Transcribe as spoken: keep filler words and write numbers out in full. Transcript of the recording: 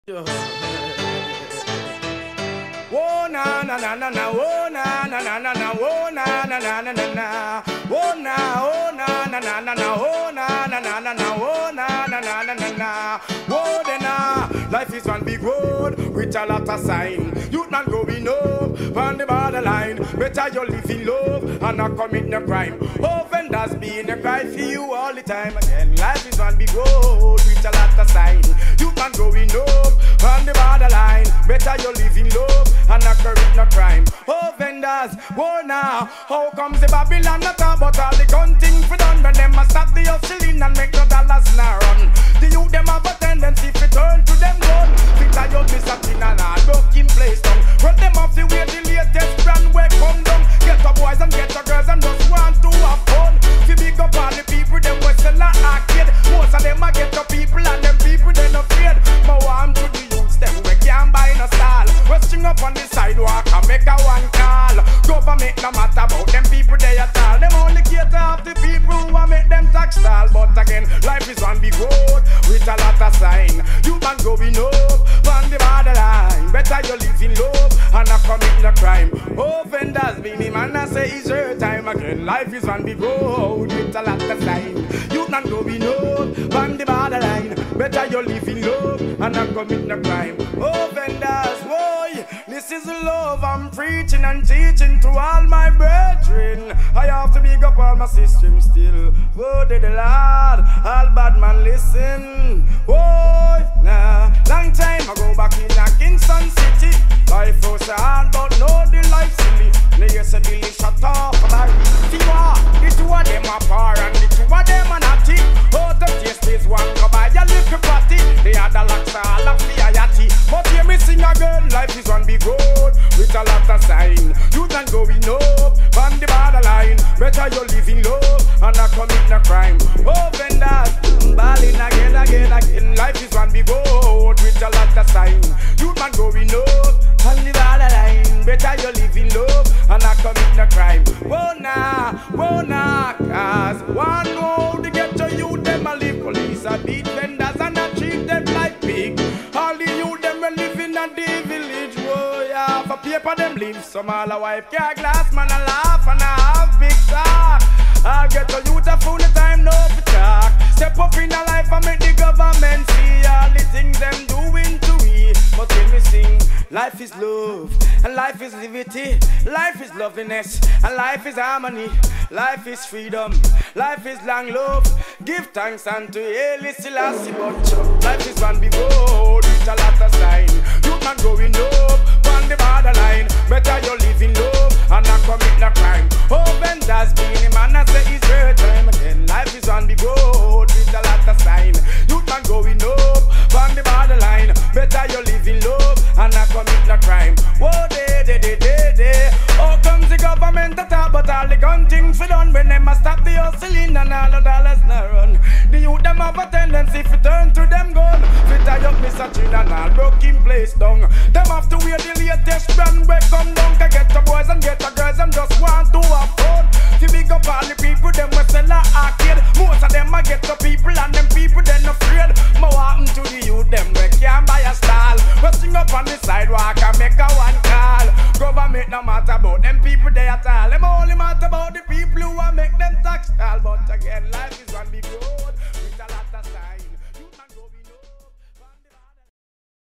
Oh na na na na na, oh na na na na na, oh na na na na na na, oh na oh na na na na na, oh na na na na na, oh na na na na na na. Oh then ah, life is one big road with a lot of sign. Youth man going up on the borderline. Better you live in love and not commit no crime. Offenders being a cry for you all the time again. Life is one big road with a lot of sign. Youth man going up on the borderline. Better you live in love and not commit no crime. Offenders, whoa now, how comes the Babylon not talk about all the gun thing for done? When them a stop the hustling and make no dollars now run. The youth them have a tendency to turn to them gun. Think that you'll be something and all broken place down. Run them off the way the latest brand way come down. Get the boys and get the girls and just want to have fun. To big up all the people them we sell a arcade. Most of them a get the people and them people they no afraid. My warm to the youths them we can't buy no stall. We string up on the sidewalk and make a one call. Government no matter about them people they at all. Them only cater of the people who a make them tax stall. But again, life is one big road with a lot of sign. You man going up on the borderline. Better you live in love and not commit no crime. Offenders be me man I say it's your time again. Life is one big road with a lot of sign. You man going up on the borderline. Better you live in love and not commit no crime. Offenders, boy, this is the love I'm preaching and teaching to all my brethren. I have to big up all my systems still. Oh, the Lord, all bad man listen. Oh, nah, long time ago back in a Kingston City. Life was hard, but no, the life silly. They used to Billy shut off about Tiwa. The two of them are poor and the two of them are naughty. Out of taste is one go buy a little party. The other locks are all of the ayati. But hear me sing again, life is one big road with a lot of sign. You can going up on the borderline. Better you live in love and not commit no crime. Oh, vendors, balling again, again, again. Life is one big road with a lot of sign. You man going up on the borderline. Better you live in love and not commit no crime. Whoa nah, whoa nah, cause one know to get to you, them a live. Police a beat vendors and a treat them like pig. All the youth them a live in a the village. Whoa yeah, for paper them live. Some all a wife car glass, man a laugh and a have big talk. I'll get to youth a full time, no for talk. Step up in a life and make the government see all the things them doing to me. But when me sing, life is love, and life is liberty, life is loveliness, and life is harmony, life is freedom, life is long love. Give thanks unto Haile Selassie, but life is one big road with a lot of sign. You man going up on the borderline. Better you live in love and not commit no crime. Oh, vendors being a man I say it's your time again. Life is one big road with a lot of sign. You man going up on the borderline. Better you live in love and not commit no crime. Whoa, day, day, day, day, day. Oh, comes the government to talk, but all the gun things for done. When them a stop the hustling and all the dollars not run. The youth them have a tendency to turn to them gun. Fit tie up Mister Chin and all broken place down. Them have to wear the latest brand we come.